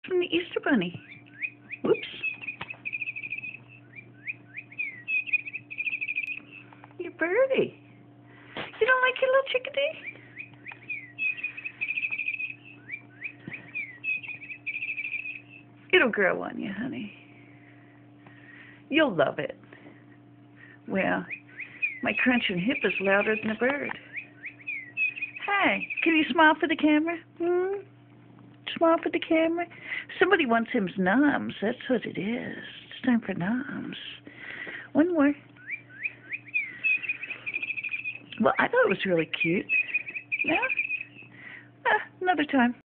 From the Easter Bunny. Whoops. Your birdie. You don't like your little chickadee? It'll grow on you, honey. You'll love it. Well, my crunching hip is louder than a bird. Hi, can you smile for the camera? Smile for the camera? Somebody wants him noms. That's what it is. It's time for noms. One more. Well, I thought it was really cute. Yeah? Another time.